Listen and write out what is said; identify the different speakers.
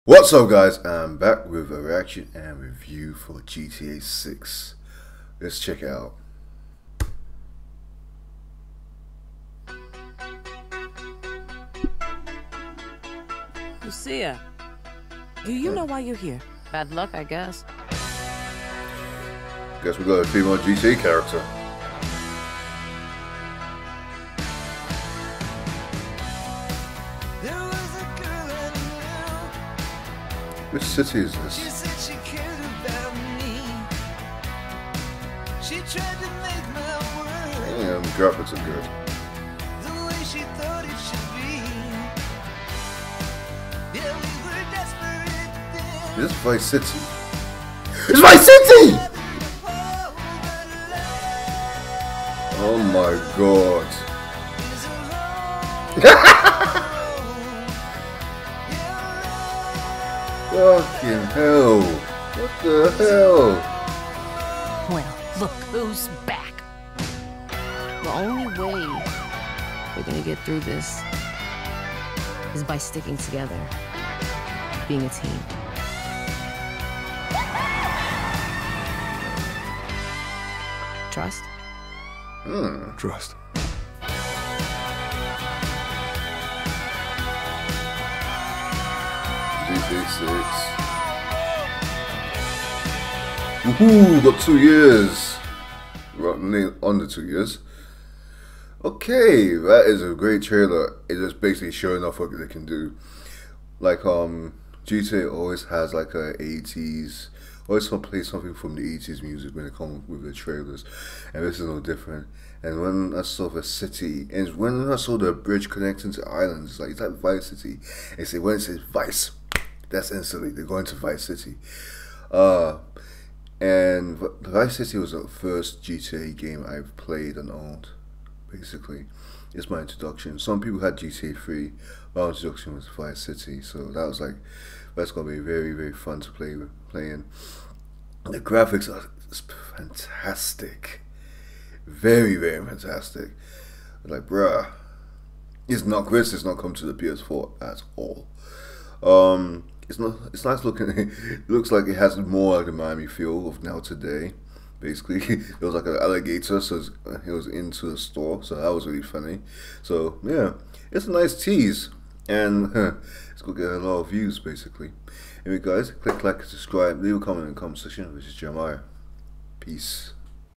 Speaker 1: What's up, guys? I'm back with a reaction and review for GTA 6. Let's check it out.
Speaker 2: Lucia, do you know why you're here?
Speaker 3: Bad luck, I guess.
Speaker 1: Guess we got a female GTA character. Which city is this?
Speaker 4: She said she cared about me. She tried to make my world
Speaker 1: Damn, graphics are good.
Speaker 4: the way she thought it should be. Yeah, we were desperate then.
Speaker 1: Is this Vice City? It's Vice City! Oh my god. Fucking hell. What the hell?
Speaker 3: Well, look who's back. The only way we're gonna get through this is by sticking together, being a team. Trust?
Speaker 1: Trust. GTA 6. Woohoo! Got 2 years. Well, under 2 years. Okay, that is a great trailer. It is basically showing off what they can do. Like GTA always has like a 80s, always gonna play something from the 80s music when it comes with the trailers, and this is no different. And when I saw the city, and when I saw the bridge connecting to islands, it's like Vice City. And say when it says Vice, that's instantly they're going to Vice City. And Vice City was the first GTA game I've played and owned. Basically, it's my introduction. Some people had GTA 3. My introduction was Vice City, so that was like, that's gonna be very, very fun to playing. The graphics are fantastic, very, very fantastic. Like, bruh, it's not Chris. It's not come to the PS4 at all. It's not. It's nice looking. It looks like it has more like the Miami feel of now today. Basically, it was like an alligator, so it was into the store, so that was really funny. So yeah, it's a nice tease, and it's gonna get a lot of views basically. Anyway, guys, click like, subscribe, leave a comment in the comment section. This is Jeremiah. Peace.